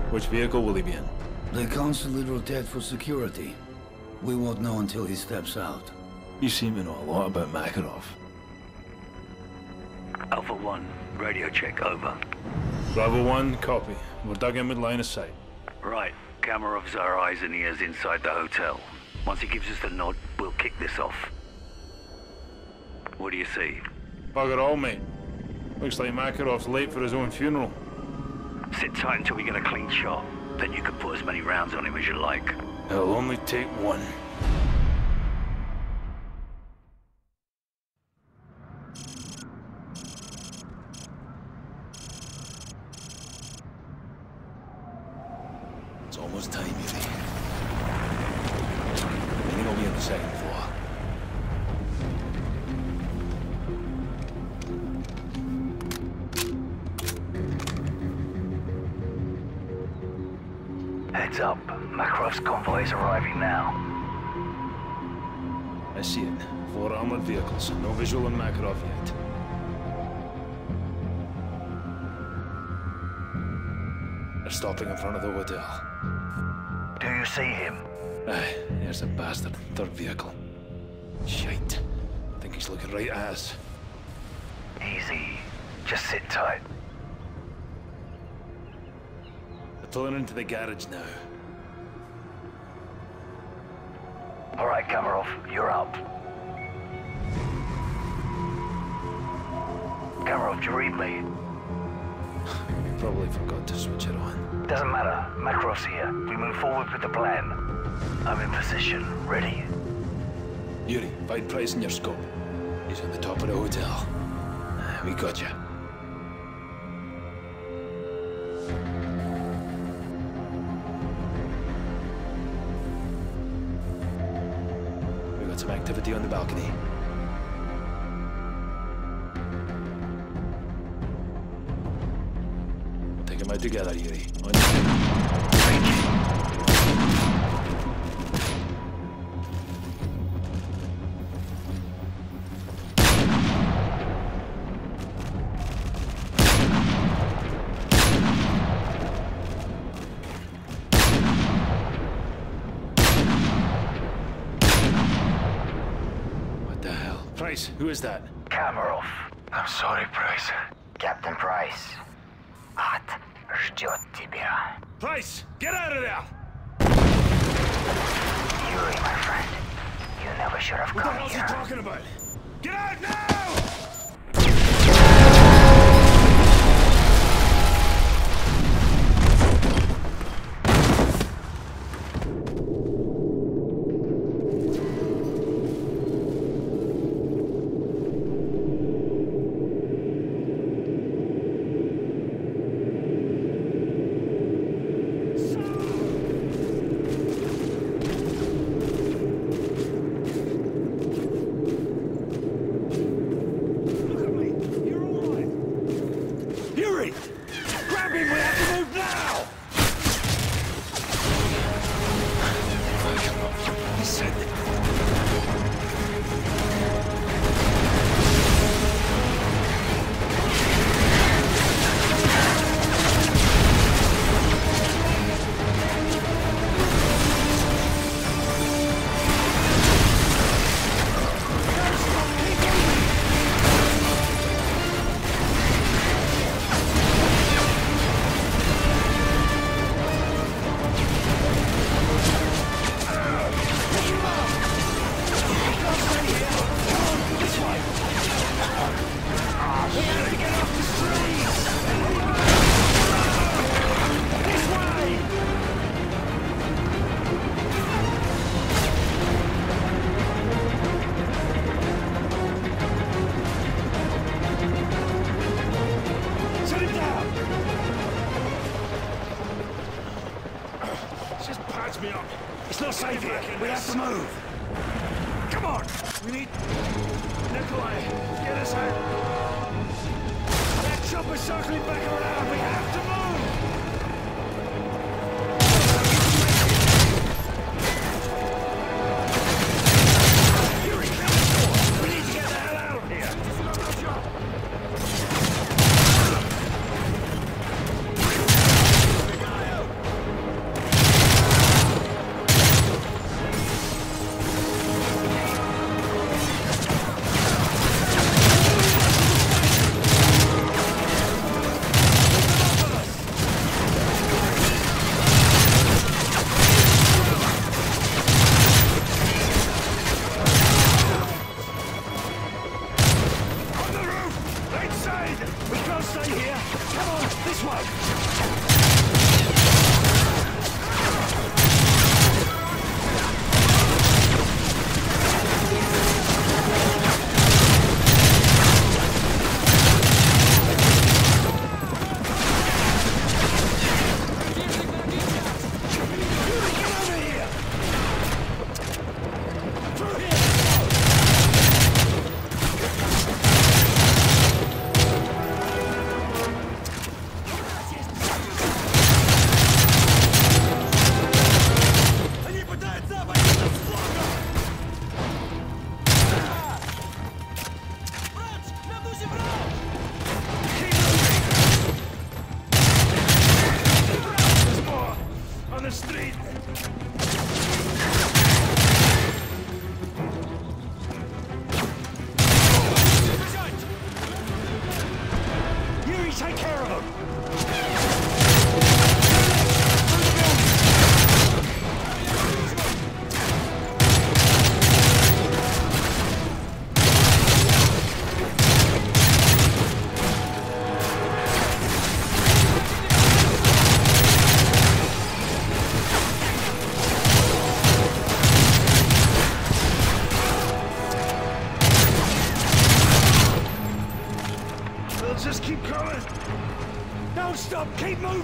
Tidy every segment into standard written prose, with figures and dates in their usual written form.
Which vehicle will he be in? They constantly rotate for security. We won't know until he steps out. You seem to know a lot about Makarov. Alpha 1, radio check, over. Bravo 1, copy. We're dug in with line of sight. Right. Kamarov's our eyes and ears inside the hotel. Once he gives us the nod, we'll kick this off. What do you see? Bugger all, mate. Looks like Makarov's late for his own funeral. Sit tight until we get a clean shot. Then you can put as many rounds on him as you like. It'll only take one. It's almost time, Yuri. I think I'll be on the second floor. Heads up. Makarov's convoy is arriving now. I see it. 4 armored vehicles. No visual on Makarov yet. They're stopping in front of the hotel. Do you see him? Aye, there's a bastard. 3rd vehicle. Shite. I think he's looking right at us. Easy. Just sit tight. They're pulling into the garage now. All right, Kamarov, you're up. Kamarov, do you read me? Probably forgot to switch it on. Doesn't matter. Makarov's here. We move forward with the plan. I'm in position. Ready? Yuri, find Price in your scope. He's on the top of the hotel. We got you. We got some activity on the balcony. We'll take them out together, Yuri. On Price, who is that? Kamarov. I'm sorry, Price. Captain Price. Ад ждет тебя. Price, get out of there! Yuri, my friend. You never should have What the come hell's here. he talking about? Get out now!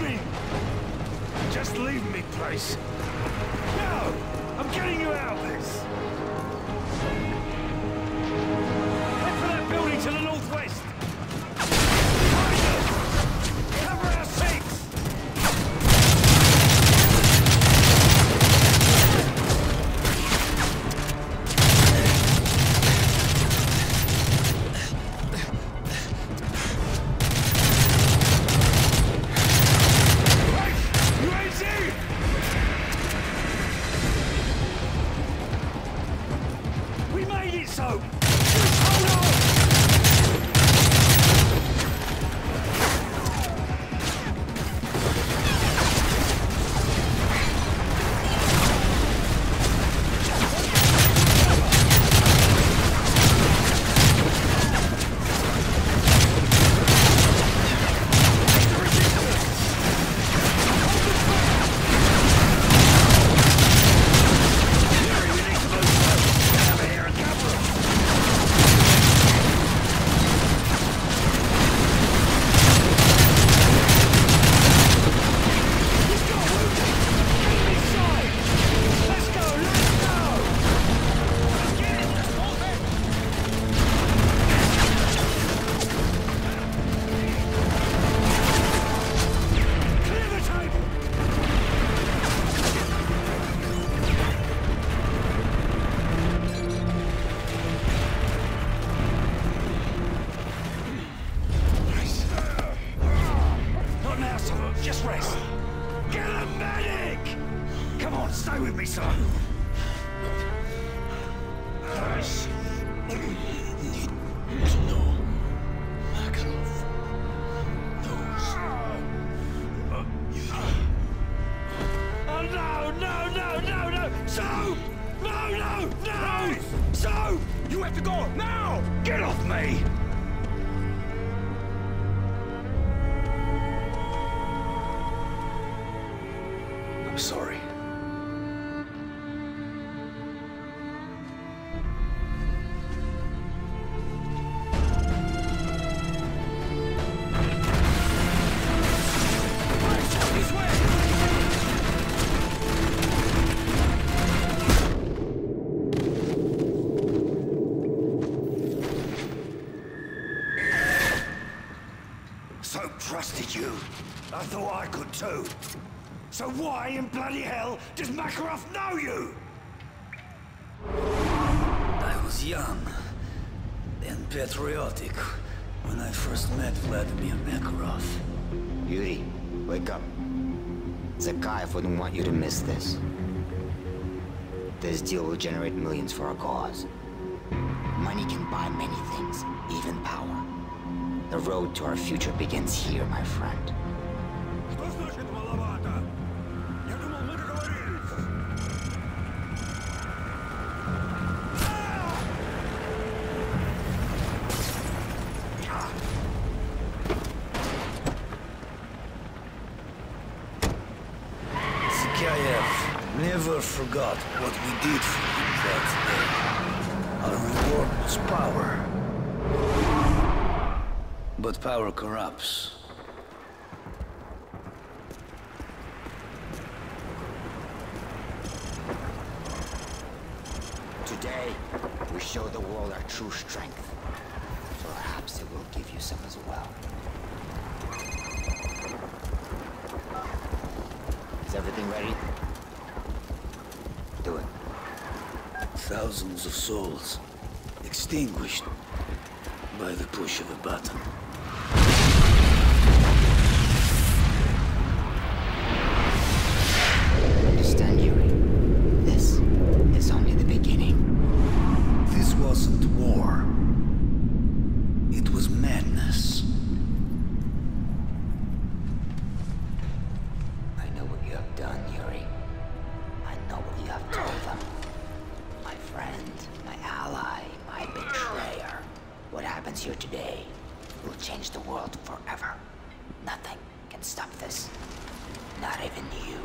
moving! Just leave me, place. No! I'm getting you out of this! Head for that building to the northwest! Behind us! Cover our seats! Trusted you. I thought I could too. So why in bloody hell does Makarov know you? I was young and patriotic when I first met Vladimir Makarov. Yuri, wake up. Zakayev wouldn't want you to miss this. This deal will generate millions for our cause. Money can buy many things, even power. The road to our future begins here, my friend. Zakayev never forgot what we did for him that day. Our reward was power. But power corrupts. Today, we show the world our true strength. Perhaps it will give you some as well. Is everything ready? Do it. Thousands of souls extinguished by the push of a button. Understand, Yuri? This is only the beginning. This wasn't war. It was madness. I know what you have done, Yuri. I know what you have told them. My friend, my ally, my betrayer. What happens here today will change the world forever. Nothing can stop this. Not even you.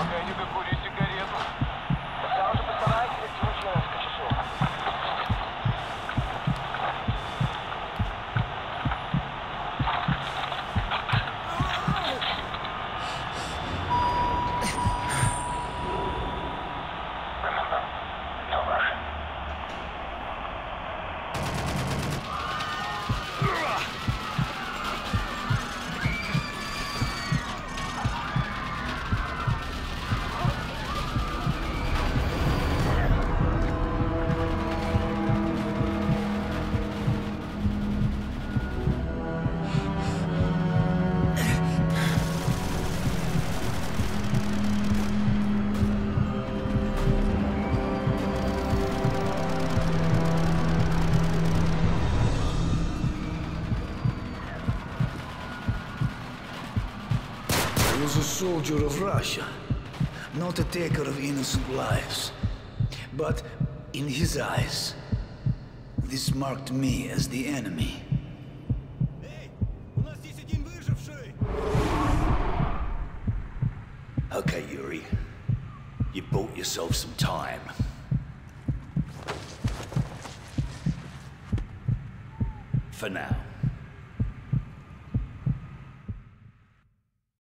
Полагаю, как курить сигарету. Тогда уже постарайтесь еще несколько часов. Remember, no Russian. I was a soldier of Russia, not a taker of innocent lives. But in his eyes, this marked me as the enemy. Okay, Yuri. You bought yourself some time. For now.